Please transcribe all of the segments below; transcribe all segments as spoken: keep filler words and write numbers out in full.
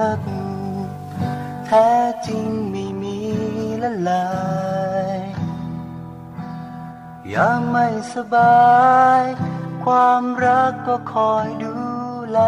กแท้จริงไม่มีละลายยามไม่สบายความรักก็คอยดูแล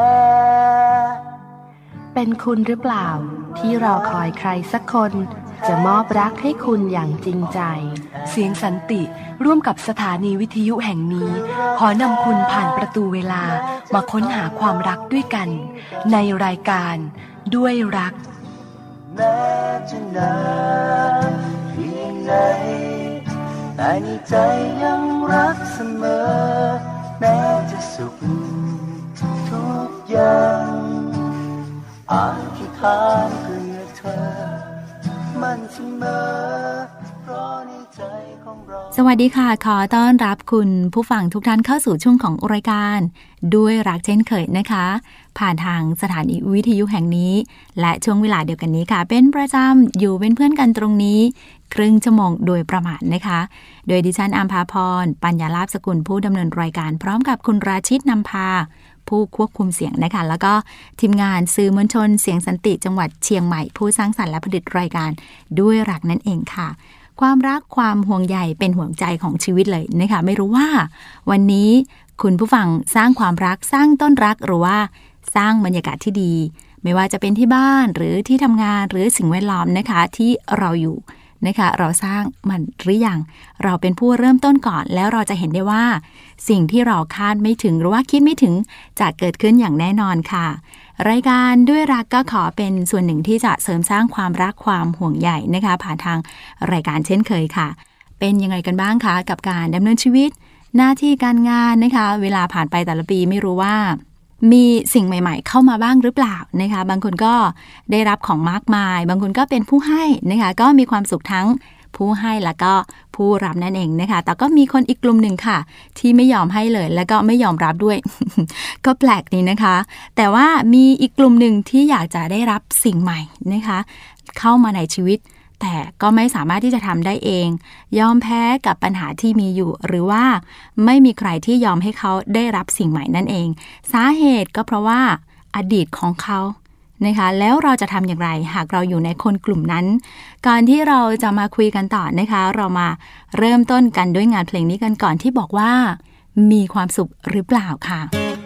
เป็นคุณหรือเปล่าที่รอคอยใครสักคนจะมอบรักให้คุณอย่างจริงใจเสียงสันติร่วมกับสถานีวิทยุแห่งนี้ขอนำคุณผ่านประตูเวลามาค้นหาความรักด้วยกันในรายการด้วยรักแม้จะนานเพียงไหนแต่ในใจยังรักเสมอแม้จะสุขทุกอย่างอ่านแค่ถามเพื่อเธอมันเสมอเพราะในใจของเราสวัสดีค่ะขอต้อนรับคุณผู้ฟังทุกท่านเข้าสู่ช่วงของรายการด้วยรักเช่นเคยนะคะผ่านทางสถานีวิทยุแห่งนี้และช่วงเวลาเดียวกันนี้ค่ะเป็นประจำอยู่เป็นเพื่อนกันตรงนี้ครึ่งชั่วโมงโดยประมาณนะคะโดยดิฉันอัมพาพรปัญญาลาภสกุลผู้ดำเนินรายการพร้อมกับคุณราชิตนำพาผู้ควบคุมเสียงนะคะแล้วก็ทีมงานสื่อมวลชนเสียงสันติจังหวัดเชียงใหม่ผู้สร้างสรรค์และผลิตรายการด้วยรักนั่นเองค่ะความรักความห่วงใยเป็นห่วงใจของชีวิตเลยนะคะไม่รู้ว่าวันนี้คุณผู้ฟังสร้างความรักสร้างต้นรักหรือว่าสร้างบรรยากาศที่ดีไม่ว่าจะเป็นที่บ้านหรือที่ทำงานหรือสิ่งแวดล้อมนะคะที่เราอยู่นะคะเราสร้างมันหรือยังเราเป็นผู้เริ่มต้นก่อนแล้วเราจะเห็นได้ว่าสิ่งที่เราคาดไม่ถึงหรือว่าคิดไม่ถึงจะเกิดขึ้นอย่างแน่นอนค่ะรายการด้วยรักก็ขอเป็นส่วนหนึ่งที่จะเสริมสร้างความรักความห่วงใยนะคะผ่านทางรายการเช่นเคยค่ะเป็นยังไงกันบ้างคะกับการดำเนินชีวิตหน้าที่การงานนะคะเวลาผ่านไปแต่ละปีไม่รู้ว่ามีสิ่งใหม่ๆเข้ามาบ้างหรือเปล่านะคะบางคนก็ได้รับของมากมายบางคนก็เป็นผู้ให้นะคะก็มีความสุขทั้งผู้ให้แล้วก็ผู้รับนั่นเองนะคะแต่ก็มีคนอีกกลุ่มหนึ่งค่ะที่ไม่ยอมให้เลยแล้วก็ไม่ยอมรับด้วย ก็แปลกดีนะคะแต่ว่ามีอีกกลุ่มหนึ่งที่อยากจะได้รับสิ่งใหม่นะคะเข้ามาในชีวิตแต่ก็ไม่สามารถที่จะทำได้เองยอมแพ้กับปัญหาที่มีอยู่หรือว่าไม่มีใครที่ยอมให้เขาได้รับสิ่งใหม่นั่นเองสาเหตุก็เพราะว่าอดีตของเขานะคะแล้วเราจะทำอย่างไรหากเราอยู่ในคนกลุ่มนั้นก่อนที่เราจะมาคุยกันต่อนะคะเรามาเริ่มต้นกันด้วยงานเพลงนี้กันก่อนที่บอกว่ามีความสุขหรือเปล่าค่ะ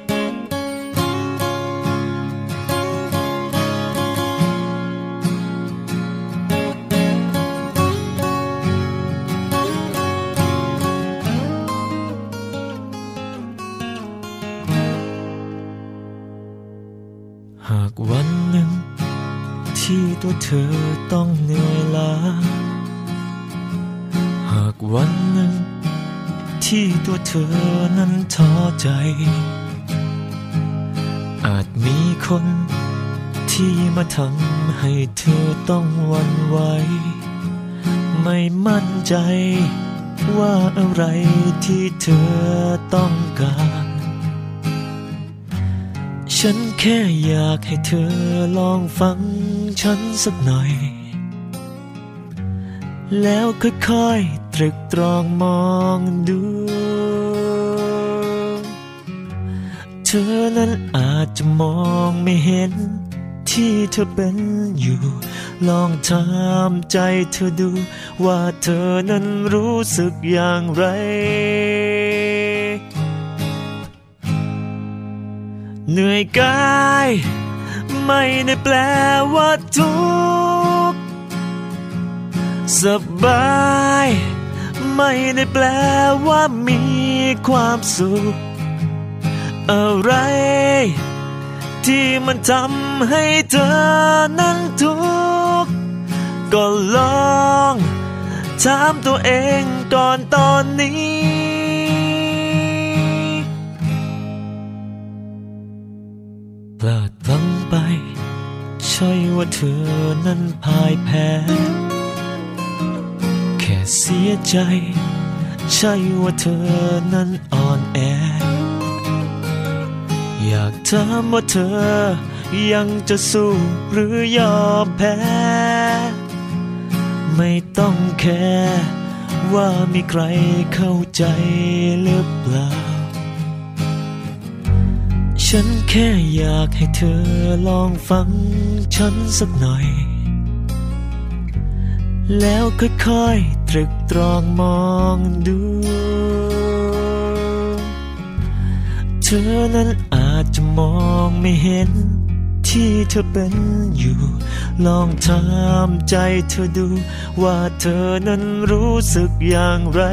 หากวันหนึ่งที่ตัวเธอต้องเหนื่อยล้าหากวันหนึ่งที่ตัวเธอนั้นท้อใจอาจมีคนที่มาทำให้เธอต้องหวั่นไหวไม่มั่นใจว่าอะไรที่เธอต้องการฉันแค่อยากให้เธอลองฟังฉันสักหน่อยแล้วค่อยๆตรึกตรองมองดูเธอนั้นอาจจะมองไม่เห็นที่เธอเป็นอยู่ลองถามใจเธอดูว่าเธอนั้นรู้สึกอย่างไรเหนื่อยกายไม่ได้แปลว่าทุกข์สบายไม่ได้แปลว่ามีความสุขอะไรที่มันทำให้เธอนั้นทุกข์ก็ลองถามตัวเองก่อนตอนนี้พลาดพลั้งไปใช่ว่าเธอนั้นพ่ายแพ้แค่เสียใจใช่ว่าเธอนั้นอ่อนแออยากถามว่าเธอยังจะสู้หรือยอมแพ้ไม่ต้องแคร์ว่ามีใครเข้าใจหรือเปล่าฉฉันแค่อยากให้เธอลองฟังฉันสักหน่อยแล้วค่อยๆตรึกตรองมองดูเธอนั้นอาจจะมองไม่เห็นที่เธอเป็นอยู่ลองถามใจเธอดูว่าเธอนั้นรู้สึกอย่างไร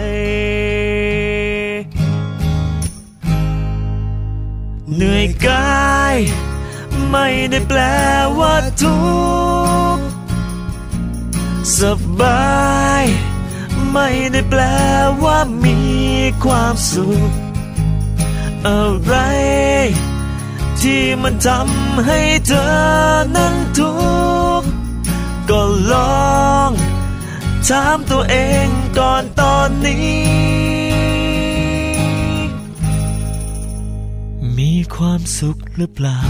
เหนื่อยกายไม่ได้แปลว่าทุกข์สบายไม่ได้แปลว่ามีความสุขอะไรที่มันทำให้เธอนั้นทุกข์ก็ลองถามตัวเองก่อนตอนนี้มีความสุขหรือเปล่า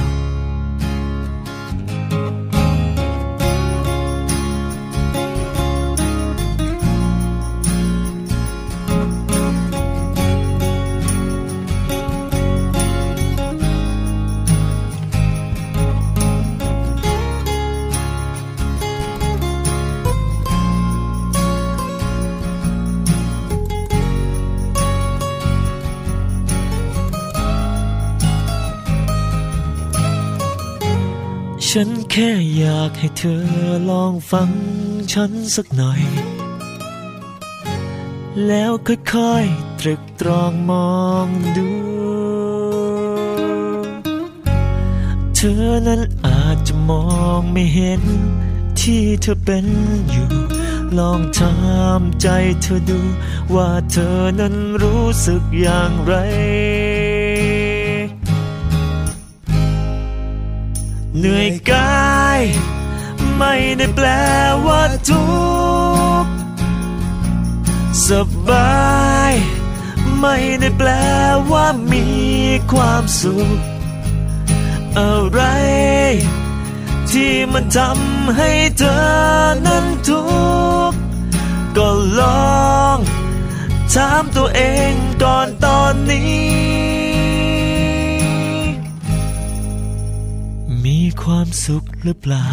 ฉันแค่อยากให้เธอลองฟังฉันสักหน่อยแล้วค่อยๆตรึกตรองมองดูเธอนั้นอาจจะมองไม่เห็นที่เธอเป็นอยู่ลองถามใจเธอดูว่าเธอนั้นรู้สึกอย่างไรเหนื่อยกายไม่ได้แปลว่าทุกข์สบายไม่ได้แปลว่ามีความสุขอะไรที่มันทำให้เธอนั้นทุกข์ก็ลองถามตัวเองก่อนตอนนี้มีความสุขหรือเปล่า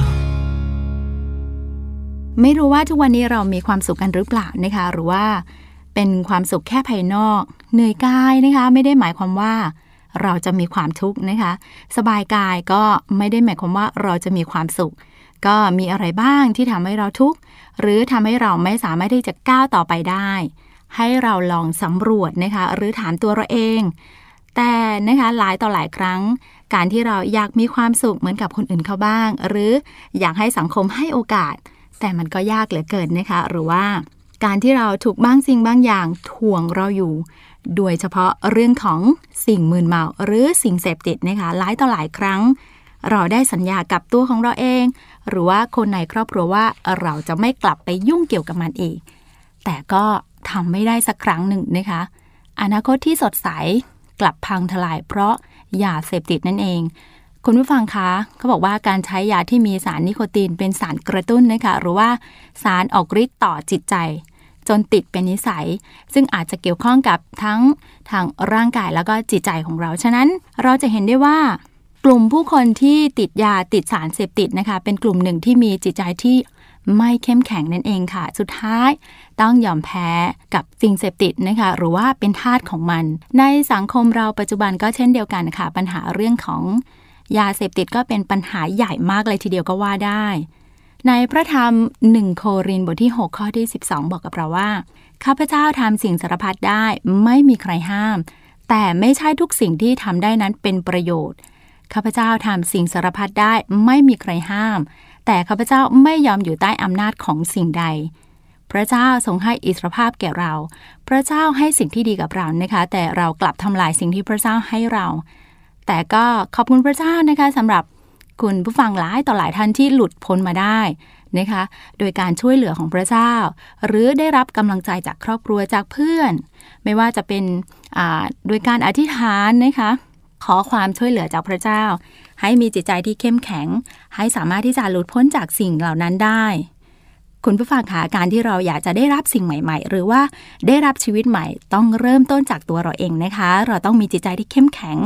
ไม่รู้ว่าทุกวันนี้เรามีความสุขกันหรือเปล่านะคะหรือว่าเป็นความสุขแค่ภายนอกเหนื่อยกายนะคะไม่ได้หมายความว่าเราจะมีความทุกข์นะคะสบายกายก็ไม่ได้หมายความว่าเราจะมีความสุขก็มีอะไรบ้างที่ทำให้เราทุกข์หรือทำให้เราไม่สามารถที่จะก้าวต่อไปได้ให้เราลองสำรวจนะคะหรือถามตัวเราเองแต่นะคะหลายต่อหลายครั้งการที่เราอยากมีความสุขเหมือนกับคนอื่นเขาบ้างหรืออยากให้สังคมให้โอกาสแต่มันก็ยากเหลือเกินนะคะหรือว่าการที่เราถูกบางสิ่งบางอย่างถ่วงเราอยู่โดยเฉพาะเรื่องของสิ่งมึนเมาหรือสิ่งเสพติดนะคะหลายต่อหลายครั้งเราได้สัญญากับตัวของเราเองหรือว่าคนในครอบครัวว่าเราจะไม่กลับไปยุ่งเกี่ยวกับมันอีกแต่ก็ทำไม่ได้สักครั้งหนึ่งนะคะอนาคตที่สดใสกลับพังทลายเพราะยาเสพติดนั่นเองคุณผู้ฟังคะเขาบอกว่าการใช้ยาที่มีสารนิโคตินเป็นสารกระตุ้นนะคะหรือว่าสารออกฤทธิ์ต่อจิตใจจนติดเป็นนิสัยซึ่งอาจจะเกี่ยวข้องกับทั้งทางร่างกายแล้วก็จิตใจของเราฉะนั้นเราจะเห็นได้ว่ากลุ่มผู้คนที่ติดยาติดสารเสพติดนะคะเป็นกลุ่มหนึ่งที่มีจิตใจที่ไม่เข้มแข็งนั่นเองค่ะสุดท้ายต้องยอมแพ้กับสิ่งเสพติดนะคะหรือว่าเป็นทาสของมันในสังคมเราปัจจุบันก็เช่นเดียวกันค่ะปัญหาเรื่องของยาเสพติดก็เป็นปัญหาใหญ่มากเลยทีเดียวก็ว่าได้ในพระธรรมหนึ่งโครินธ์บทที่หกข้อที่สิบสองบอกกับเราว่าข้าพเจ้าทำสิ่งสารพัดได้ไม่มีใครห้ามแต่ไม่ใช่ทุกสิ่งที่ทำได้นั้นเป็นประโยชน์ข้าพเจ้าทำสิ่งสารพัดได้ไม่มีใครห้ามแต่ข้าพเจ้าไม่ยอมอยู่ใต้อำนาจของสิ่งใดพระเจ้าทรงให้อิสรภาพแก่เราพระเจ้าให้สิ่งที่ดีกับเรานะคะแต่เรากลับทำลายสิ่งที่พระเจ้าให้เราแต่ก็ขอบคุณพระเจ้านะคะสำหรับคุณผู้ฟังหลายต่อหลายท่านที่หลุดพ้นมาได้นะคะโดยการช่วยเหลือของพระเจ้าหรือได้รับกำลังใจจากครอบครัวจากเพื่อนไม่ว่าจะเป็นโดยการอธิษฐานนะคะขอความช่วยเหลือจากพระเจ้าให้มีจิตใจที่เข้มแข็งให้สามารถที่จะหลุดพ้นจากสิ่งเหล่านั้นได้คุณผู้ฟังคะการที่เราอยากจะได้รับสิ่งใหม่ๆหรือว่าได้รับชีวิตใหม่ต้องเริ่มต้นจากตัวเราเองนะคะเราต้องมีจิตใจที่เข้มแข็ง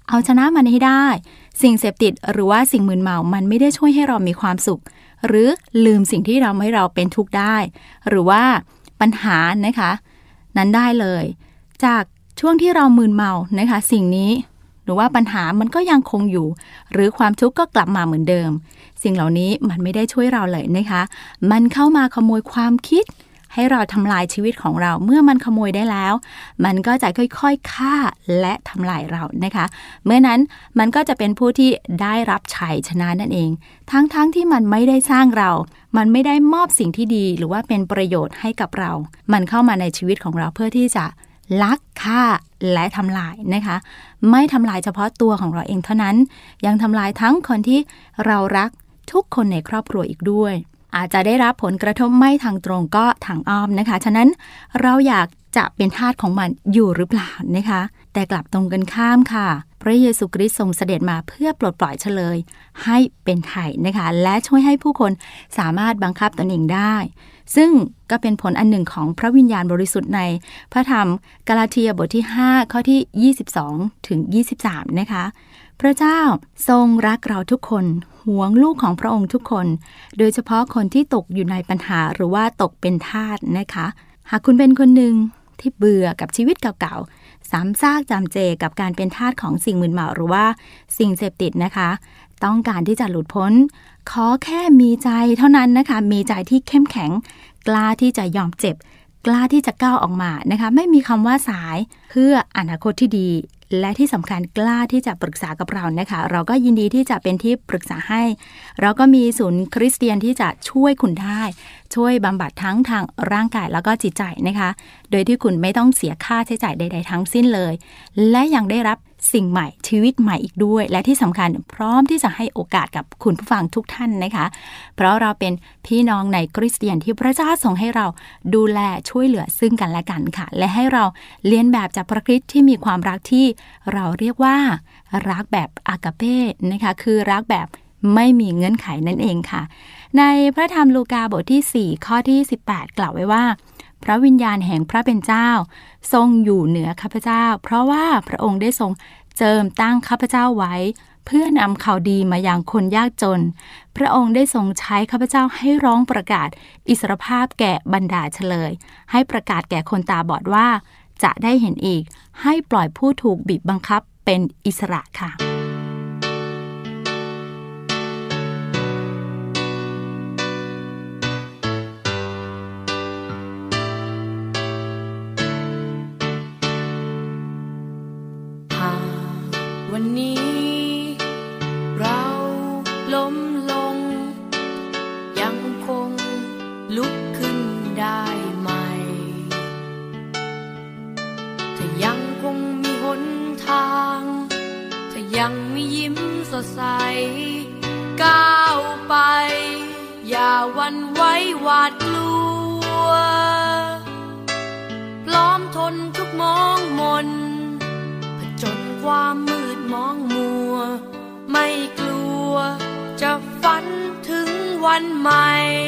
เอาชนะมันให้ได้สิ่งเสพติดหรือว่าสิ่งมึนเมามันไม่ได้ช่วยให้เรามีความสุขหรือลืมสิ่งที่ทำให้เราเป็นทุกข์ได้หรือว่าปัญหานะคะนั้นได้เลยจากช่วงที่เรามึนเมานะคะสิ่งนี้หรือว่าปัญหามันก็ยังคงอยู่หรือความทุกข์ก็กลับมาเหมือนเดิมสิ่งเหล่านี้มันไม่ได้ช่วยเราเลยนะคะมันเข้ามาขโมยความคิดให้เราทำลายชีวิตของเราเมื่อมันขโมยได้แล้วมันก็จะค่อยๆฆ่าและทำลายเรานะคะเมื่อนั้นมันก็จะเป็นผู้ที่ได้รับชัยชนะนั่นเองทั้งๆ ท, ที่มันไม่ได้สร้างเรามันไม่ได้มอบสิ่งที่ดีหรือว่าเป็นประโยชน์ให้กับเรามันเข้ามาในชีวิตของเราเพื่อที่จะลักฆ่าและทำลายนะคะไม่ทำลายเฉพาะตัวของเราเองเท่านั้นยังทำลายทั้งคนที่เรารักทุกคนในครอบครัวอีกด้วยอาจจะได้รับผลกระทบไม่ทางตรงก็ทางอ้อมนะคะฉะนั้นเราอยากจะเป็นทาสของมันอยู่หรือเปล่านะคะแต่กลับตรงกันข้ามค่ะพระเยซูคริสต์ทรงเสด็จมาเพื่อปลดปล่อยเฉลยให้เป็นไถ่นะคะและช่วยให้ผู้คนสามารถบังคับตนเองได้ซึ่งก็เป็นผลอันหนึ่งของพระวิญญาณบริสุทธิ์ในพระธรรมกาลาเทียบทที่ห้าข้อที่ยี่สิบสองถึงยี่สิบสามนะคะพระเจ้าทรงรักเราทุกคนหวงลูกของพระองค์ทุกคนโดยเฉพาะคนที่ตกอยู่ในปัญหาหรือว่าตกเป็นทาสนะคะหากคุณเป็นคนหนึ่งที่เบื่อกับชีวิตเก่าๆซ้ำซากจำเจกับการเป็นทาสของสิ่งมึนเมาหรือว่าสิ่งเสพติดนะคะต้องการที่จะหลุดพ้นขอแค่มีใจเท่านั้นนะคะมีใจที่เข้มแข็งกล้าที่จะยอมเจ็บกล้าที่จะก้าวออกมานะคะไม่มีคำว่าสายเพื่ออนาคตที่ดีและที่สำคัญกล้าที่จะปรึกษากับเรานะคะเราก็ยินดีที่จะเป็นที่ปรึกษาให้เราก็มีศูนย์คริสเตียนที่จะช่วยคุณได้ช่วยบำบัดทั้งทางร่างกายแล้วก็จิตใจนะคะโดยที่คุณไม่ต้องเสียค่าใช้จ่ายใดๆทั้งสิ้นเลยและยังได้รับสิ่งใหม่ชีวิตใหม่อีกด้วยและที่สำคัญพร้อมที่จะให้โอกาสกับคุณผู้ฟังทุกท่านนะคะเพราะเราเป็นพี่น้องในคริสเตียนที่พระเจ้าทรงให้เราดูแลช่วยเหลือซึ่งกันและกันค่ะและให้เราเลียนแบบจากพระคริสต์ที่มีความรักที่เราเรียกว่ารักแบบอากาเป้นะคะคือรักแบบไม่มีเงื่อนไขนั่นเองค่ะในพระธรรมลูกาบทที่สี่ข้อที่สิบแปดกล่าวไว้ว่าพระวิญญาณแห่งพระเป็นเจ้าทรงอยู่เหนือข้าพเจ้าเพราะว่าพระองค์ได้ทรงเจิมตั้งข้าพเจ้าไว้เพื่อนำข่าวดีมายังคนยากจนพระองค์ได้ทรงใช้ข้าพเจ้าให้ร้องประกาศอิสรภาพแก่บรรดาเฉลยให้ประกาศแก่คนตาบอดว่าจะได้เห็นอีกให้ปล่อยผู้ถูกบีบบังคับเป็นอิสระค่ะวันนี้เราล้มลงยังคงลุกขึ้นได้ใหม่ถ้ายังคงมีหนทางถ้ายังมียิ้มสดใสก้าวไปอย่าหวั่นไหวหวาดกลัวพร้อมทนทุกมองมนผจญความมืดมองมัวไม่กลัวจะฝันถึงวันใหม่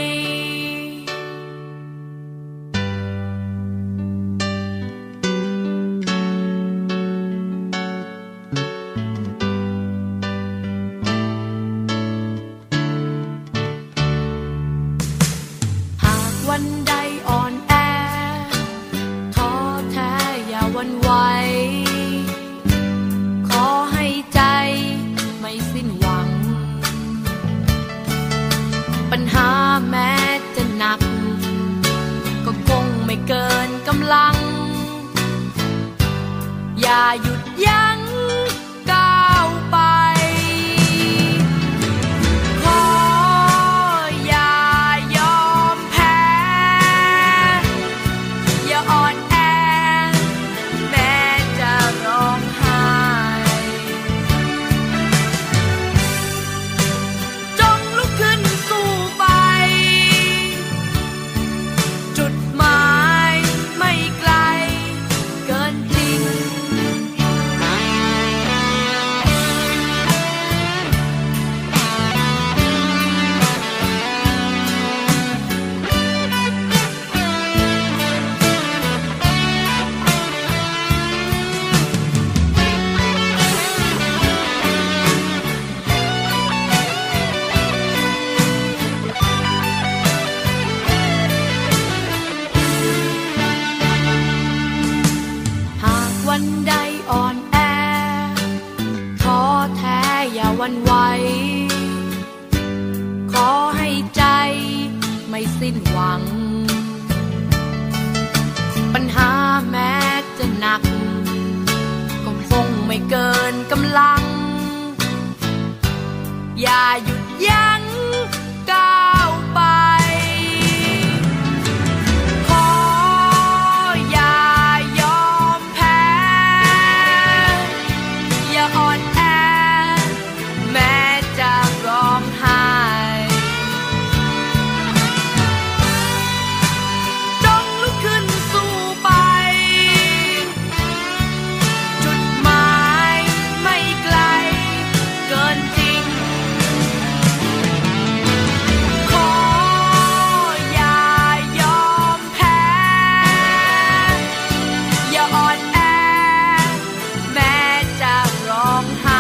หากวันใดอ่อนแอท้อแท้อย่าหวั่นไหวปัญหาแม้จะหนักก็คงไม่เกินกำลังอย่าหยุดยั้งก้าวไปขออย่ายอมแพ้อย่าอ่อนแอแม้จะร้องไห้หขอให้ใจไม่สิ้นหวังปัญหาแม้จะหนักก็คงไม่เกินกำลังอย่าหยุดยั้งก้าวไปขออย่ายอมแพ้อย่าอ่อนแอแม้จะร้องไห้จงลุกขึ้นสู้ไปจุดหมายไม่ไกลเกินจริงขออย่ายอมแพ้อย่าอ่อนแอแม้จะร้องไห้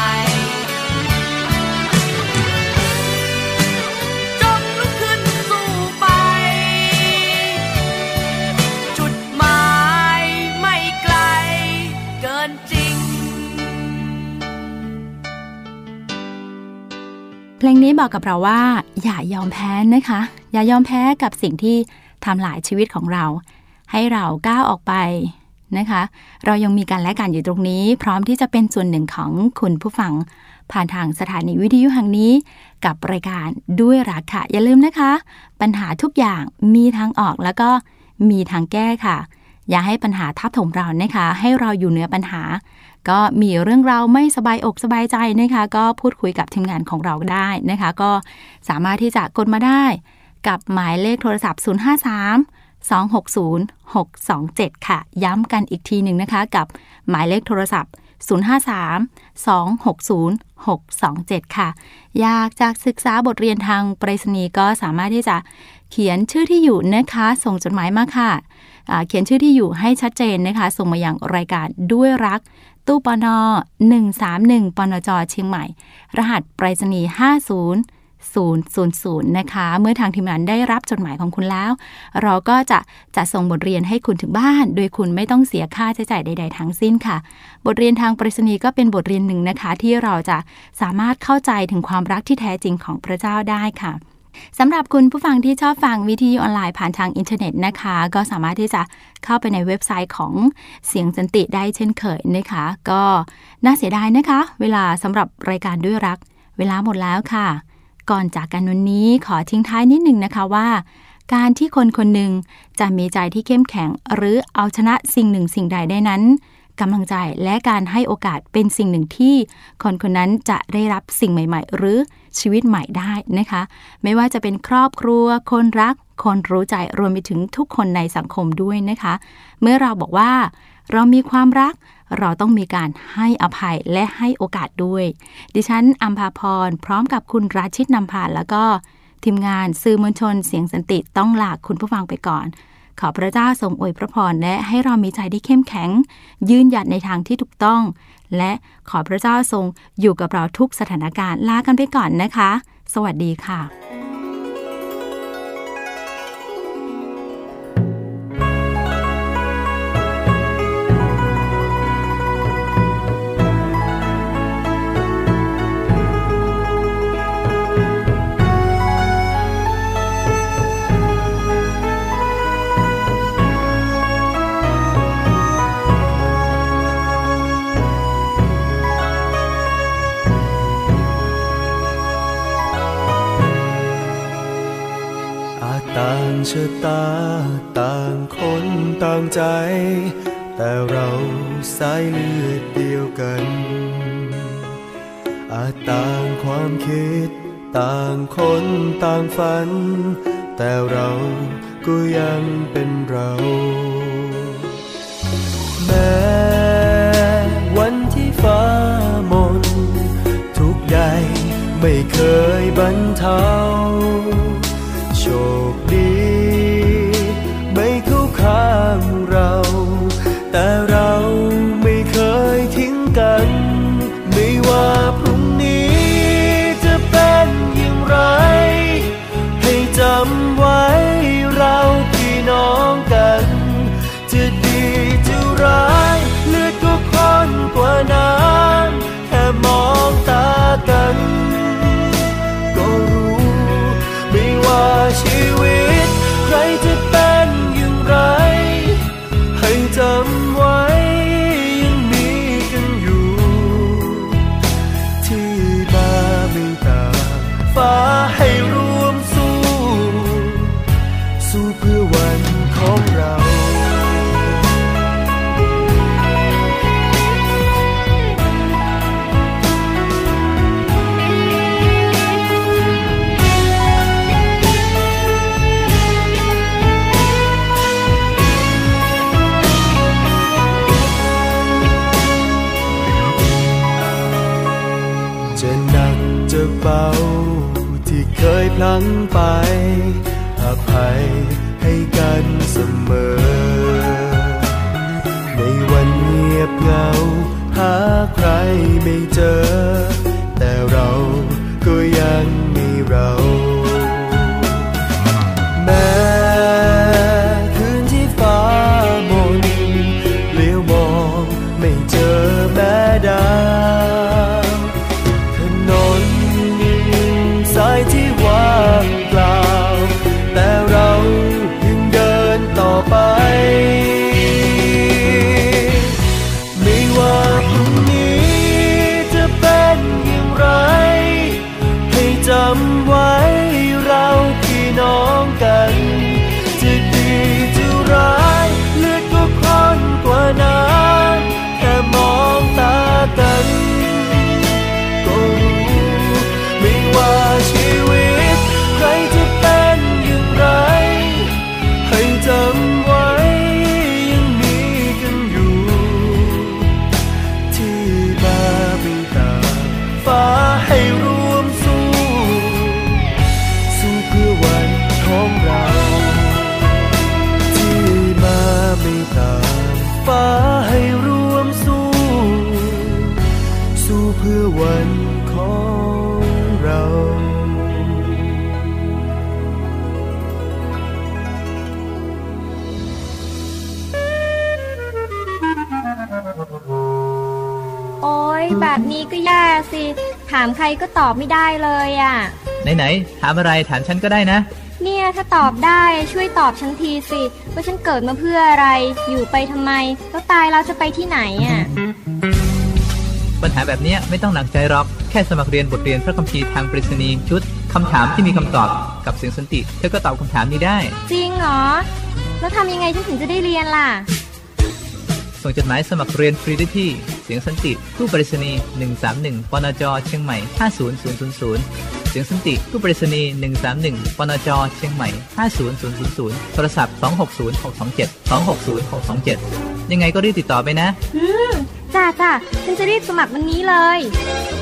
จงลุกขึ้นสู้ไปจุดหมายไม่ไกลเกินจริงเพลงนี้บอกกับเราว่าอย่ายอมแพ้นะคะอย่ายอมแพ้กับสิ่งที่ทำลายชีวิตของเราให้เราก้าวออกไปนะคะเรายังมีกันและกันอยู่ตรงนี้พร้อมที่จะเป็นส่วนหนึ่งของคุณผู้ฟังผ่านทางสถานีวิทยุแห่งนี้กับรายการด้วยรักค่ะอย่าลืมนะคะปัญหาทุกอย่างมีทางออกแล้วก็มีทางแก้ค่ะอย่าให้ปัญหาทับถมเรานะคะให้เราอยู่เหนือปัญหาก็มีเรื่องราวไม่สบายอกสบายใจนะคะก็พูดคุยกับทีมงานของเราได้นะคะก็สามารถที่จะกดมาได้กับหมายเลขโทรศัพท์ศูนย์ ห้า สาม สอง หก ศูนย์ หก สอง เจ็ดค่ะย้ำกันอีกทีหนึ่งนะคะกับหมายเลขโทรศัพท์ศูนย์ ห้า สาม สอง หก ศูนย์ หก สอง เจ็ดค่ะอยากจะศึกษาบทเรียนทางไปรษณีย์ก็สามารถที่จะเขียนชื่อที่อยู่นะคะส่งจดหมายมาค่ะเขียนชื่อที่อยู่ให้ชัดเจนนะคะส่งมายังรายการด้วยรักตู้ปนหนึ่งสามหนึ่งปนจเชียงใหม่รหัสไปรษณีย์ห้าศูนย์ ศูนย์ ศูนย์ ศูนย์นะคะเมื่อทางทีมงานได้รับจดหมายของคุณแล้วเราก็จะจะส่งบทเรียนให้คุณถึงบ้านโดยคุณไม่ต้องเสียค่าใช้จ่ายใดๆทั้งสิ้นค่ะบทเรียนทางไปรษณีย์ก็เป็นบทเรียนหนึ่งนะคะที่เราจะสามารถเข้าใจถึงความรักที่แท้จริงของพระเจ้าได้ค่ะสำหรับคุณผู้ฟังที่ชอบฟังวิทยุออนไลน์ผ่านทางอินเทอร์เน็ตนะคะก็สามารถที่จะเข้าไปในเว็บไซต์ของเสียงสันติได้เช่นเคยนะคะก็น่าเสียดายนะคะเวลาสำหรับรายการด้วยรักเวลาหมดแล้วค่ะก่อนจากกันวันนี้ขอทิ้งท้ายนิดหนึ่งนะคะว่าการที่คนคนหนึ่งจะมีใจที่เข้มแข็งหรือเอาชนะสิ่งหนึ่งสิ่งใดได้นั้นกำลังใจและการให้โอกาสเป็นสิ่งหนึ่งที่คนคนนั้นจะได้รับสิ่งใหม่ๆหรือชีวิตใหม่ได้นะคะไม่ว่าจะเป็นครอบครัวคนรักคนรู้ใจรวมไปถึงทุกคนในสังคมด้วยนะคะเมื่อเราบอกว่าเรามีความรักเราต้องมีการให้อภัยและให้โอกาสด้วยดิฉันอัมพาพรพร้อมกับคุณราชิตนำพาแล้วก็ทีมงานสื่อมวลชนเสียงสันติต้องลาคุณผู้ฟังไปก่อนขอพระเจ้าทรงอวยพระพรและให้เรามีใจที่เข้มแข็งยืนหยัดในทางที่ถูกต้องและขอพระเจ้าทรงอยู่กับเราทุกสถานการณ์ลากันไปก่อนนะคะสวัสดีค่ะชะตาต่างคนต่างใจแต่เราสายเลือดเดียวกันอาจต่างความคิดต่างคนต่างฝันแต่เราก็ยังเป็นเราแม้วันที่ฟ้ามนทุกใหญ่ไม่เคยบรรเทาโชคดีไม่เข้าข้างเราแต่เราไม่เคยทิ้งกันไม่ว่าพรุ่งนี้จะเป็นอย่างไรให้จำไว้เราพี่น้องกันจะดีจะร้ายเลือดก็ข้นกว่าน้ำแค่มองตากันชีวิตใครจะเป็นอย่างไรให้จำไว้ยังมีกันอยู่ที่มาไม่ต่างฟ้าให้ร่วมสู้สู้เพื่อวันของเราเบาที่เคยพลั้งไปอภัยให้กันเสมอในวันเงียบเหงาหาใครไม่เจอแต่เราก็ยังมีเราแม้คืนที่ฟ้ามนเลี้ยวมองไม่เจอแม้ดาวสายที่ว่างเปล่าแต่เรายังเดินต่อไปไม่ว่าพรุ่งนี้จะเป็นอย่างไรให้จำไว้เราพี่น้องกันจะดีจะร้ายเลือดก็ข้นกว่านั้นแค่มองตากันว่าชีวิตใครจะเป็นอย่างไรให้จำไว้ยังมีกันอยู่ที่มาไม่ต่างฟ้าให้ร่วมสู้สู้เพื่อวันของเราที่มาไม่ต่างฟ้าให้ร่วมสู้สู้เพื่อวันของเราโอ๊ยแบบนี้ก็แย่สิถามใครก็ตอบไม่ได้เลยอ่ะไหนๆถามอะไรถามฉันก็ได้นะเนี่ยถ้าตอบได้ช่วยตอบฉันทีสิว่าฉันเกิดมาเพื่ออะไรอยู่ไปทำไมแล้วตายแล้วจะไปที่ไหนอ่ะปัญหาแบบนี้ไม่ต้องหนักใจหรอกแค่สมัครเรียนบทเรียนพระคัมภีร์ทางไปรษณีย์ชุดคำถามที่มีคำตอบกับเสียงสันติเธอก็ตอบคำถามนี้ได้จริงเหรอแล้วทำยังไงฉันถึงจะได้เรียนล่ะส่งจดหมายสมัครเรียนฟรีได้ที่เสียงสันติตู้ไปรษณีย์หนึ่งสามหนึ่งปนจเชียงใหม่ห้าศูนย์ศูนย์ศูนย์ศูนย์เสียงสันติตู้ไปรษณีย์หนึ่งสามหนึ่งปนจเชียงใหม่ห้าศูนย์ศูนย์ศูนย์ศูนย์โทรศัพท์สองหกศูนย์ หกสองเจ็ด สองหกศูนย์ หกสองเจ็ดยังไงก็รีบติดต่อไปนะอืมจ้าจ้าฉันจะรีบสมัครวันนี้เลย